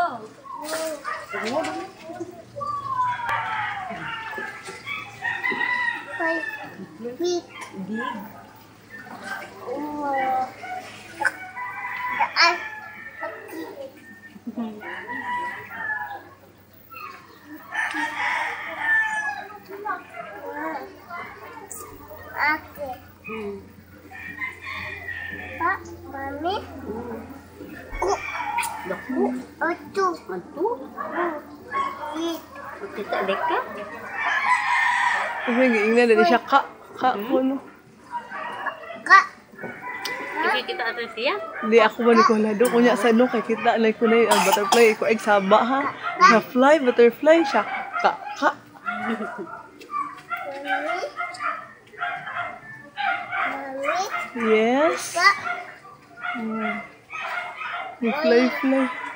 Big. Pak, Mami. Daku. Atu. Kita dekat. Ingin dari siya kak ano. Kak. Sige kita atas siya. Di ako manikulado kunya sa ano kay kita na ko na butterfly ko egg saba ha. Na fly butterfly siya ka. Mami. Yes. Kak. Ni fly.